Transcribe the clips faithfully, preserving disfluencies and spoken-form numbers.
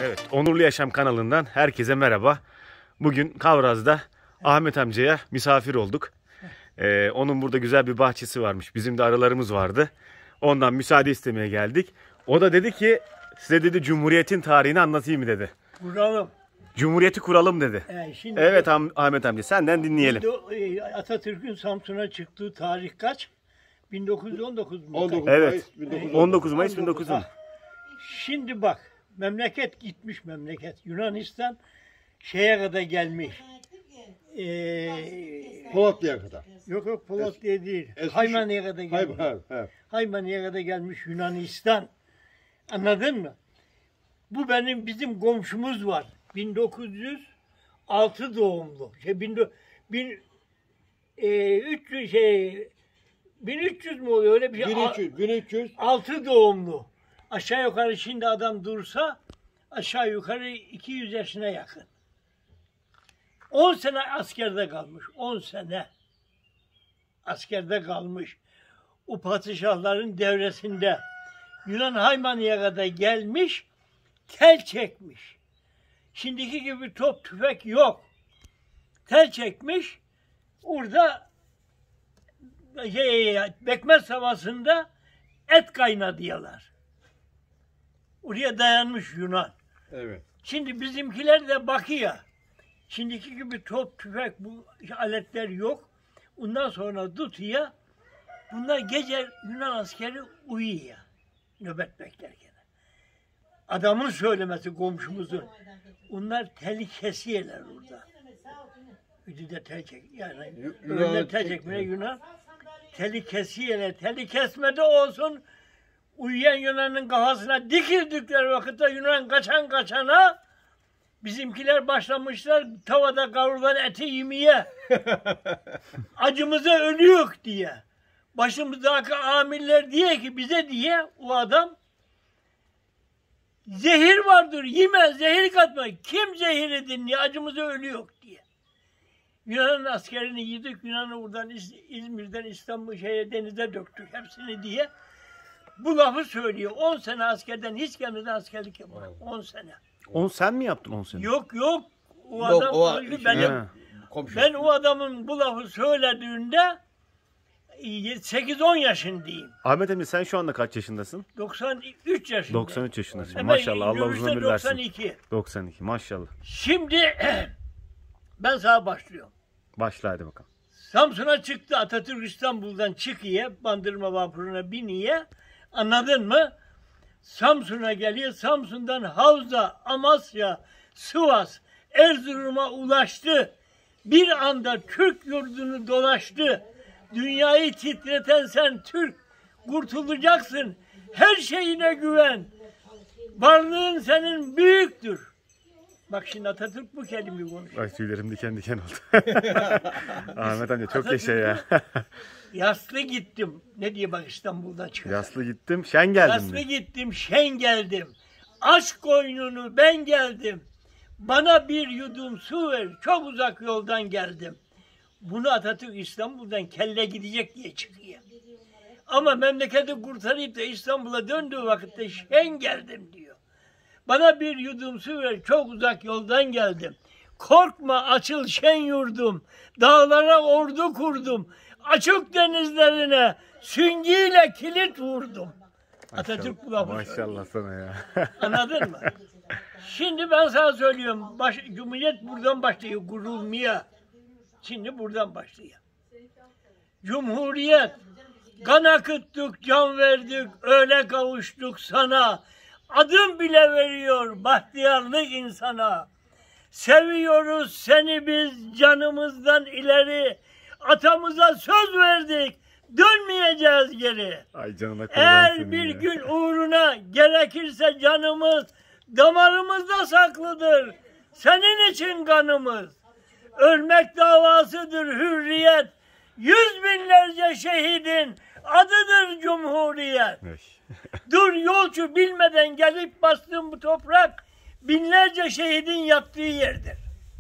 Evet, Onurlu Yaşam kanalından herkese merhaba. Bugün Kavraz'da Ahmet amcaya misafir olduk. Ee, onun burada güzel bir bahçesi varmış. Bizim de arılarımız vardı. Ondan müsaade istemeye geldik. O da dedi ki size dedi Cumhuriyet'in tarihini anlatayım mı dedi. Kuralım. Cumhuriyeti kuralım dedi. Ee, şimdi Evet Ahmet amca senden dinleyelim. Atatürk'ün Samsun'a çıktığı tarih kaç? bin dokuz yüz on dokuz mu? on dokuz Evet. Mayıs on dokuz Mayıs bin dokuz yüz on. Şimdi bak, memleket gitmiş memleket. Yunanistan şeye kadar gelmiş. Ee, Polatlı'ya kadar. yok yok Polatlı'ya değil. Eski- Haymani'ye kadar gelmiş. Hayır, hayır. Haymani'ye kadar gelmiş Yunanistan. Anladın mı? Bu benim bizim komşumuz var. bin dokuz yüz altı doğumlu. Şey bin, bin e, üç yüz şey bin üç yüz mü oluyor öyle bir şey? bin üç yüz, bin üç yüz. altı doğumlu. Aşağı yukarı şimdi adam dursa aşağı yukarı iki yüz yaşına yakın. on sene askerde kalmış. on sene askerde kalmış. O padişahların devresinde Yunan Haymani'ye kadar gelmiş, tel çekmiş. Şimdiki gibi top tüfek yok. Tel çekmiş. Orada şey, Bekmez Havası'nda et kaynadılar. Oraya dayanmış Yunan. Evet. Şimdi bizimkiler de bakıyor. Şimdiki gibi top, tüfek, bu aletler yok. Ondan sonra tutuyor. Bunlar gece Yunan askeri uyuyor. Nöbet beklerken. Adamın söylemesi komşumuzun. Onlar teli kesiyorlar orada. Üdü de tel çek. Yani önüne tel çekmeye Yunan. Teli kesiyorlar. Teli kesmede olsun. Uyuyan Yunan'ın kafasına dikildikleri vakitte Yunan kaçan kaçana bizimkiler başlamışlar tavada kavrulan eti yemeye. Acımıza ölüyor diye. Başımızdaki amirler diye ki bize diye o adam zehir vardır yeme zehir katma. Kim zehiri dinliyor acımıza ölüyor diye. Yunan'ın askerini yedik. Yunan'ı buradan İzmir'den İstanbul şeye denize döktük hepsini diye. Bu lafı söylüyor. on sene askerden hiç gelmeden askerlik yapar. on sene. on sen mi yaptın on sene? Yok yok. O Yok, adam o- öldü. Ben, He. Komşu. ben o adamın bu lafı söylediğinde sekiz on yaşındayım. Ahmet amca sen şu anda kaç yaşındasın? doksan üç yaşındayım. doksan üç yaşındasın. Hemen Maşallah Allah uzun dövüşte ömür versin. doksan iki. doksan iki maşallah. Şimdi ben sana başlıyorum. Başla hadi bakalım. Samsun'a çıktı. Atatürk İstanbul'dan çıkıyor. Bandırma vapuruna biniyor. Anladın mı? Samsun'a geliyor. Samsun'dan Havza, Amasya, Sivas, Erzurum'a ulaştı. Bir anda Türk yurdunu dolaştı. Dünyayı titreten sen Türk. Kurtulacaksın. Her şeyine güven. Varlığın senin büyüktür. Bak şimdi Atatürk bu kelimeyi konuşuyor. Ay tüylerim diken diken oldu. Ahmet amca çok yaşa ya. Yaslı gittim. Ne diye bak İstanbul'dan çıktım. Yaslı gittim, şen geldim Yaslı mi? gittim, şen geldim. Aşk koynunu ben geldim. Bana bir yudum su ver. Çok uzak yoldan geldim. Bunu Atatürk İstanbul'dan kelle gidecek diye çıkıyor. Ama memleketi kurtarıp da İstanbul'a döndüğü vakitte şen geldim diyor. Bana bir yudum su ver. Çok uzak yoldan geldim. Korkma açıl şen yurdum. Dağlara ordu kurdum. Açık denizlerine süngüyle kilit vurdum. Atatürk bu lafı söylüyor. Maşallah sana ya. Anladın mı? Şimdi ben sana söylüyorum. Baş, Cumhuriyet buradan başlıyor kurulmaya. Şimdi buradan başlıyor. Cumhuriyet. Kan akıttık, can verdik, öyle kavuştuk sana. Adım bile veriyor bahtiyarlık insana. Seviyoruz seni biz canımızdan ileri. Atamıza söz verdik, dönmeyeceğiz geri. Ay canına kurban Eğer senin bir ya. gün uğruna gerekirse canımız damarımızda saklıdır. Senin için kanımız. Ölmek davasıdır hürriyet. Yüz binlerce şehidin adıdır Cumhuriyet. Dur yolcu bilmeden gelip bastığım bu toprak binlerce şehidin yattığı yerdir.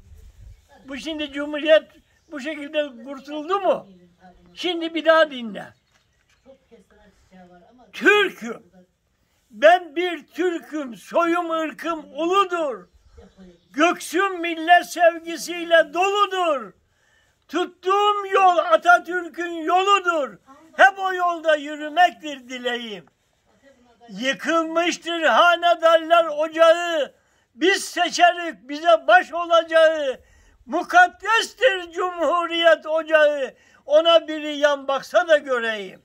Bu şimdi Cumhuriyet bu şekilde kurtuldu mu? Şimdi bir daha dinle. Türk'üm. Ben bir Türk'üm, soyum ırkım uludur. Göksüm millet sevgisiyle doludur. Tuttuğum yol Atatürk'ün yoludur. Hep o yolda yürümektir dileğim. Yıkılmıştır hanedarlar ocağı. Biz seçerik bize baş olacağı. Mukaddestir Cumhuriyet ocağı. Ona biri yan baksa da göreyim.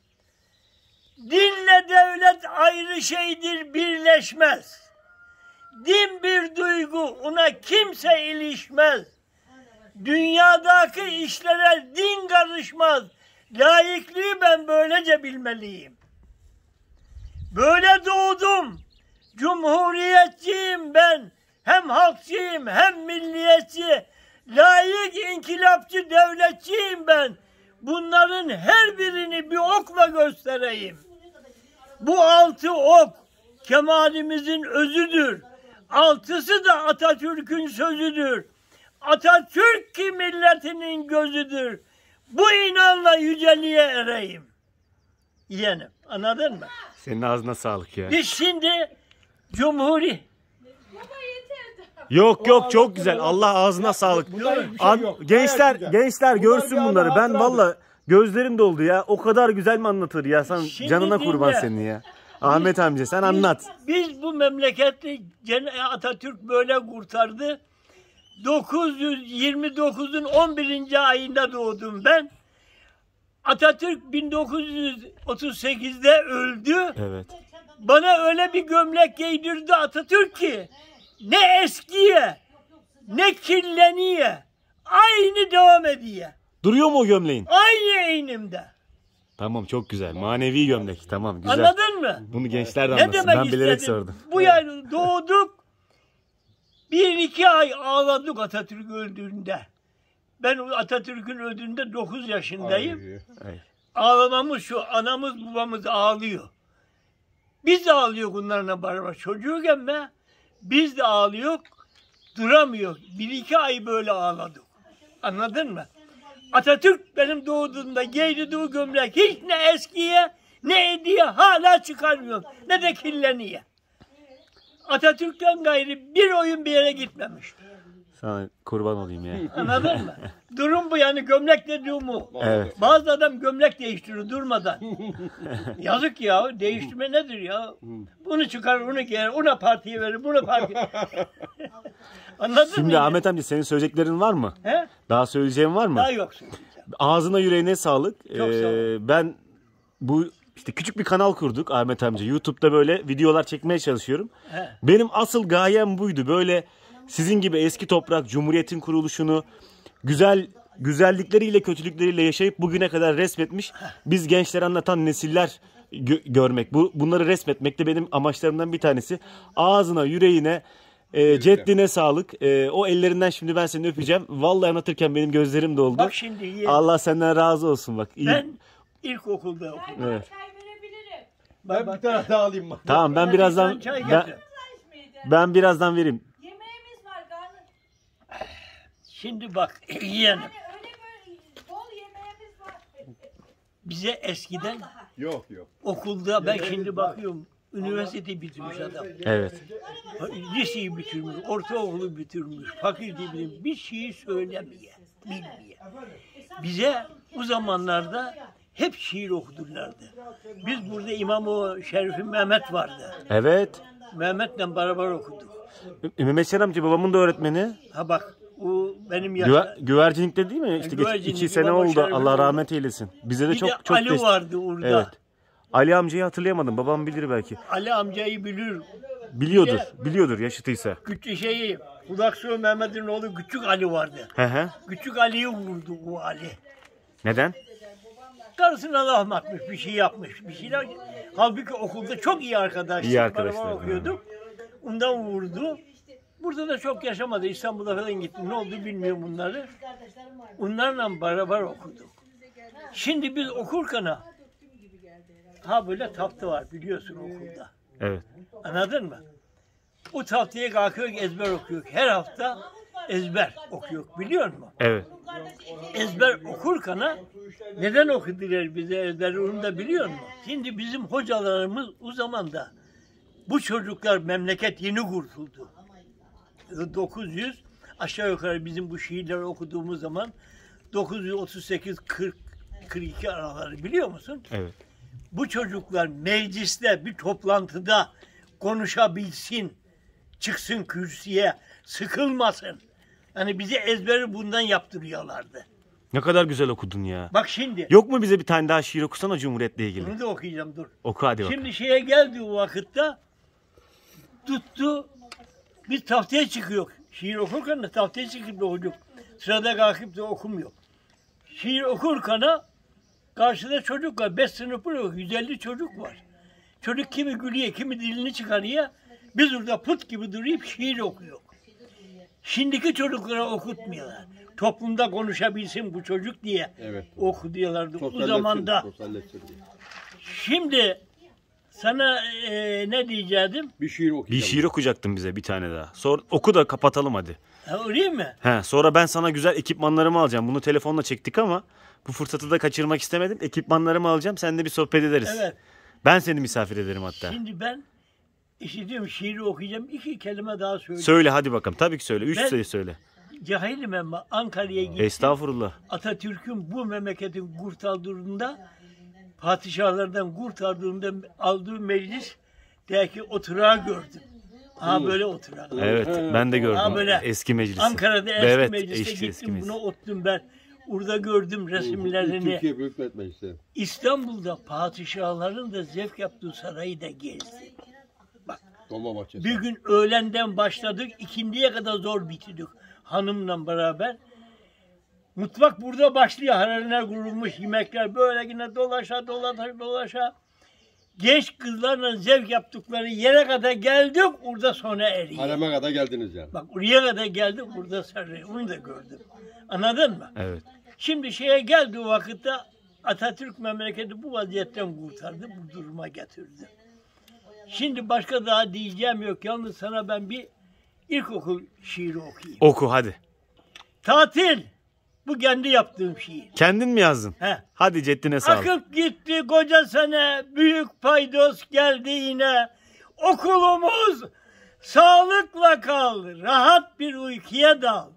Dinle devlet ayrı şeydir, birleşmez. Din bir duygu, ona kimse ilişmez. Dünyadaki işlere din karışmaz. Layıklığı ben böylece bilmeliyim. Böyle doğdum. Cumhuriyetçiyim ben. Hem halkçıyım hem milliyetçi. Layık inkılapçı devletçiyim ben. Bunların her birini bir okla göstereyim. Bu altı ok kemalimizin özüdür. Altısı da Atatürk'ün sözüdür. Atatürk ki milletinin gözüdür. Bu inanla yüceliğe ereyim. Yeğenim, anladın mı? Senin ağzına sağlık ya. Biz şimdi Cumhuri... Yok yok çok güzel. Allah ağzına sağlık. Bunda hiçbir şey An- yok. gençler Gayet güzel. gençler Bunlar görsün bir bunları. Ben hatıradır. valla gözlerim doldu ya. O kadar güzel mi anlatır ya? Sen Şimdi canına dinle. kurban senin ya. Ahmet amca sen anlat. Biz bu memleketi Cen- Atatürk böyle kurtardı. dokuz yüz yirmi dokuzun on birinci ayında doğdum ben. Atatürk bin dokuz yüz otuz sekizde öldü. Evet. Bana öyle bir gömlek giydirdi Atatürk ki ne eskiye ne kirleniye aynı devam ediyor. Duruyor mu o gömleğin? Aynı eynimde. Tamam çok güzel. Manevi gömlek. Tamam güzel. Anladın mı? Bunu gençler de Ne anlasın. demek Ben bilerek istedim? sordum. Bu yıl doğduk. Bir iki ay ağladık Atatürk öldüğünde. Ben Atatürk'ün öldüğünde dokuz yaşındayım. Ay. Ay. Ağlamamız şu, anamız babamız ağlıyor. Biz de ağlıyoruz bunlarla beraber. Çocuğuken be, biz de ağlıyoruz, duramıyor. Bir iki ay böyle ağladık. Anladın mı? Atatürk benim doğduğumda giydirdiği gömlek hiç ne eskiye ne hediye hala çıkarmıyor. Ne de kirleniyor. Atatürk'ten gayrı bir oyun bir yere gitmemiş. Sana kurban olayım ya. Anladın mı? Durum bu yani, gömlek dediğim bu. Evet. Bazı adam gömlek değiştiriyor durmadan. Yazık ya, değiştirme nedir ya? Bunu çıkar, onu giyer, ona partiye verir, buna partiye. Anladın mı? Şimdi yani? Ahmet amca senin söyleyeceklerin var mı? He? Daha söyleyeceğin var mı? Daha yok söyleyeceğim. Ağzına yüreğine sağlık. Çok sağ ol. Ee, ben bu işte küçük bir kanal kurduk Ahmet amca. YouTube'da böyle videolar çekmeye çalışıyorum. He. Benim asıl gayem buydu. Böyle sizin gibi eski toprak, Cumhuriyet'in kuruluşunu güzel güzellikleriyle, kötülükleriyle yaşayıp bugüne kadar resmetmiş. Biz gençlere anlatan nesiller gö- görmek. Bu bunları resmetmek de benim amaçlarımdan bir tanesi. Ağzına, yüreğine, e, ceddine sağlık. E, o ellerinden şimdi ben seni öpeceğim. Vallahi anlatırken benim gözlerim doldu. Bak şimdi iyi. Allah senden razı olsun bak. İyi. Ben ilkokulda okudum. Evet. Çay verebilirim. Ben bir tane daha alayım bak. Tamam ben Hadi birazdan sen çay ben, getir. Taş mıydı? ben birazdan vereyim. Yemeğimiz var karnı. Şimdi bak yeğenim, Hani öyle böyle bol yemeğimiz var. bize eskiden Yok yok. okulda ben şimdi bakıyorum üniversite bitirmiş adam. Evet. Liseyi bitirmiş, ortaokulu bitirmiş, fakülteyi bitirmiş. Bir şeyi söylemiyor, bilmiyor. Bize o zamanlarda hep şiir okudurlardı. Biz burada İmam-ı Şerif Mehmet vardı. Evet. Mehmet'le beraber okuduk. Mehmet Şen amca babamın da öğretmeni. Ha bak, o benim Güver, yaşta. güvercinlikte değil mi? İşte geç, Güvercinlik, iki sene İmam-ı oldu. Şerif'in Allah orada. rahmet eylesin. Bize de Bir çok de çok Ali destek- vardı orada. Evet. Ali amcayı hatırlayamadım. Babam bilir belki. Ali amcayı bilir. Biliyordur. Bir Biliyordur yaşıtıysa. Küçük şeyi, Kulaksu Mehmet'in oğlu Küçük Ali vardı. He he. Küçük Ali'yi vurdu o Ali. Neden? Karısına laf atmış, bir şey yapmış, bir şeyler. Halbuki okulda çok iyi arkadaştık. İyi arkadaşlar, beraber okuyorduk. Ondan vurdu. Burada da çok yaşamadı. İstanbul'a falan gitti. Ne oldu bilmiyorum bunları. Onlarla beraber okuduk. Şimdi biz okurken ha, ha böyle tahtı var biliyorsun okulda. Evet. Anladın mı? O tahtaya kalkıyor, ezber okuyor. Her hafta ezber okuyor, biliyor musun? Evet. Ezber okurken ha, neden okudular bize ezber, onu da biliyor musun? Şimdi bizim hocalarımız o zaman da Bu çocuklar memleket yeni kurtuldu. dokuz yüz aşağı yukarı bizim bu şiirleri okuduğumuz zaman dokuz yüz otuz sekiz kırk kırk iki araları biliyor musun? Evet. Bu çocuklar mecliste bir toplantıda konuşabilsin, çıksın kürsüye, sıkılmasın. Hani bize ezberi bundan yaptırıyorlardı. Ne kadar güzel okudun ya. Bak şimdi. Yok mu bize bir tane daha şiir okusana Cumhuriyet'le ilgili? Bunu da okuyacağım dur. Oku hadi bak. Şimdi şeye geldi o vakitte tuttu biz tahtaya çıkıyor. Şiir okurken de tahtaya çıkıp da okuduk. Sırada kalkıp da okumuyor. Şiir okurken karşıda çocuk var. Beş sınıfı yok. yüz elli çocuk var. Çocuk kimi gülüyor, kimi dilini çıkarıyor. Biz orada put gibi durup şiir okuyor. Şimdiki çocuklara okutmuyorlar. Toplumda konuşabilsin bu çocuk diye Evet. oku diyorlardı. O Sosyalleşsin, zamanda. sosyalleşsin diye. Şimdi sana e, ne diyecektim? Bir şiir okuyacağım. Bir şiir okuyacaktın bize bir tane daha. Sonra oku da kapatalım hadi. Ha, öyle mi? He, sonra ben sana güzel ekipmanlarımı alacağım. Bunu telefonla çektik ama bu fırsatı da kaçırmak istemedim. Ekipmanlarımı alacağım. Seninle bir sohbet ederiz. Evet. Ben seni misafir ederim hatta. Şimdi ben işitiyorum şiiri okuyacağım. İki kelime daha söyleyeyim. Söyle hadi bakalım. Tabii ki söyle. Üç Ben- sayı söyle. Cahilim ama Ankara'ya gittim. Estağfurullah. Atatürk'ün bu memleketin kurtardığında padişahlardan kurtardığında aldığı meclis belki oturağı gördüm. Ha böyle oturağı. Evet ben de gördüm. Ha, böyle Eski meclisi. Ankara'da eski Evet, meclise eski- gittim. eski meclis. Buna oturdum ben. Orada gördüm resimlerini. Türkiye Büyük Millet Meclisi. İstanbul'da padişahların da zevk yaptığı sarayı da gezdim. Dolma bahçesi. Bir gün öğlenden başladık, ikindiye kadar zor bitirdik hanımla beraber. Mutfak burada başlıyor, harareler kurulmuş, yemekler böyle yine dolaşa dolaşa dolaşa. Genç kızlarla zevk yaptıkları yere kadar geldik, orada sona eriyor. Hareme kadar geldiniz yani. Bak oraya kadar geldik, burada sarı, onu da gördüm. Anladın mı? Evet. Şimdi şeye geldi o vakitte Atatürk memleketi bu vaziyetten kurtardı, bu duruma getirdi. Şimdi başka daha diyeceğim yok. Yalnız sana ben bir ilkokul şiiri okuyayım. Oku hadi. Tatil. Bu kendi yaptığım şiir. Kendin mi yazdın? He. Hadi ceddine sağlık. Akıp gitti koca sene, büyük paydos geldi yine. Okulumuz sağlıkla kal, rahat bir uykuya dal.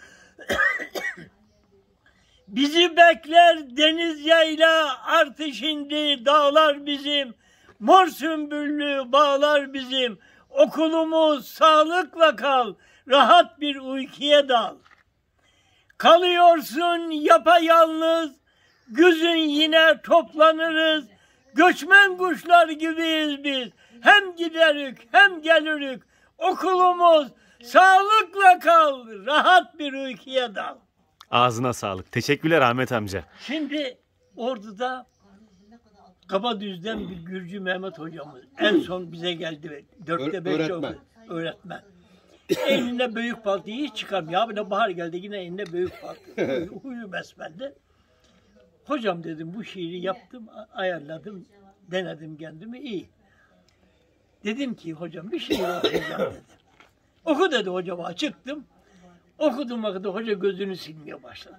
Bizi bekler deniz yayla, artı şimdi dağlar bizim. Mor sümbüllü bağlar bizim. Okulumuz sağlıkla kal, rahat bir uykuya dal. Kalıyorsun yapayalnız, güzün yine toplanırız. Göçmen kuşlar gibiyiz biz. Hem giderik hem gelirik. Okulumuz sağlıkla kal, rahat bir uykuya dal. Ağzına sağlık. Teşekkürler Ahmet amca. Şimdi Ordu'da Kabadüz'den bir Gürcü Mehmet hocamız en son bize geldi. Dörtte Ö- beşte öğretmen. okudu. Öğretmen. Elinde büyük paltıyı hiç çıkarmıyor. Abi de bahar geldi yine elinde büyük paltı. Huyu, huyu besbelli. Hocam dedim bu şiiri yaptım, a- ayarladım, denedim kendimi iyi. Dedim ki hocam bir şiir okuyacağım dedim. Oku dedi hocama, çıktım. Okudum vakit hoca gözünü silmeye başladı.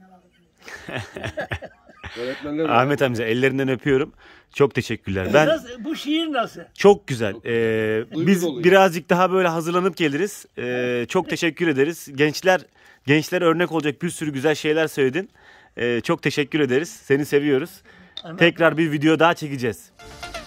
Öğretmenler Ahmet amca ellerinden öpüyorum. Çok teşekkürler. Ben Nasıl, bu şiir nasıl? çok güzel. Ee, Duygu biz doluyum. birazcık daha böyle hazırlanıp geliriz. Ee, çok teşekkür ederiz. Gençler gençlere örnek olacak bir sürü güzel şeyler söyledin. Ee, çok teşekkür ederiz. Seni seviyoruz. Ama- Tekrar bir video daha çekeceğiz.